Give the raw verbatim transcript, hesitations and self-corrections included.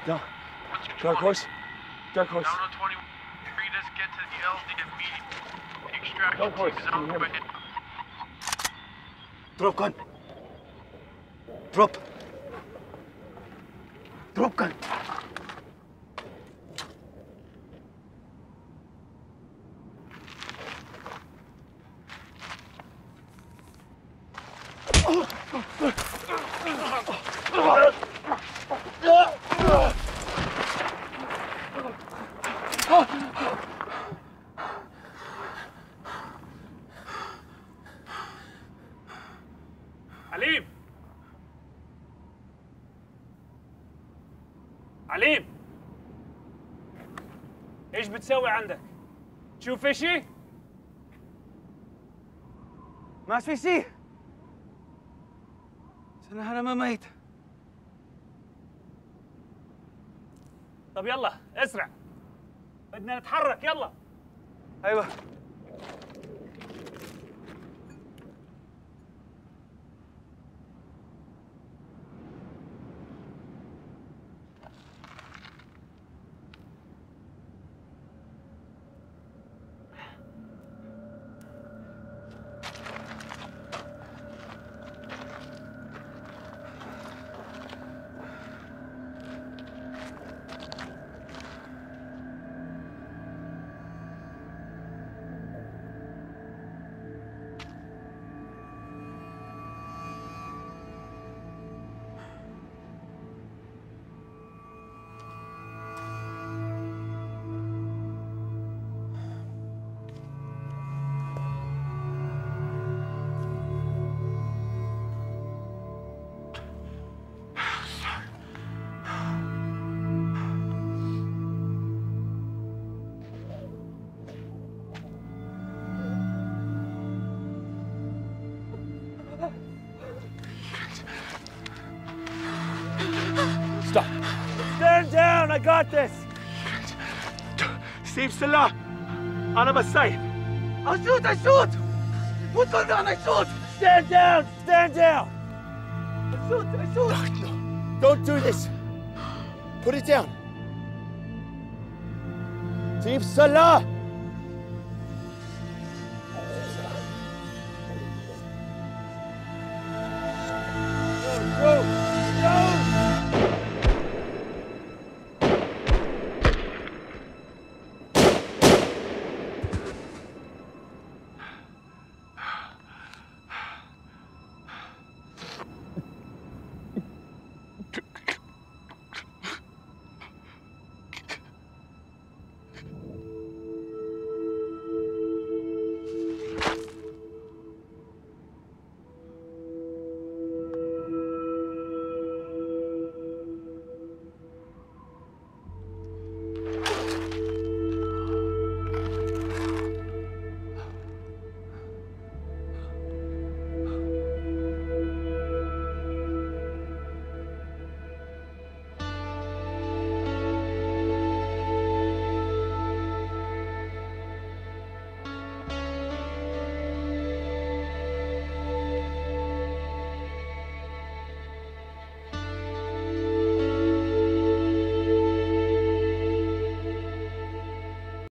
No. Dark horse. Dark horse. Down on twenty. Read us get to the L D immediately. Extraction Dark horse. team is on the way. Drop gun. Drop. Drop gun. عليم عليم ايش بتسوي عندك؟ تشوف اشي؟ ما في شيء. انا انا ما ميت. طب يلا اسرع بدنا نتحرك يلا. ايوه. Stop. Stand down. I got this. سيف سلاح. أنا بسيف. أشوت أشوت. Put the gun. I shoot. Stand down. Stand down. أشوت أشوت. No, don't do this. Put it down. سيف سلاح.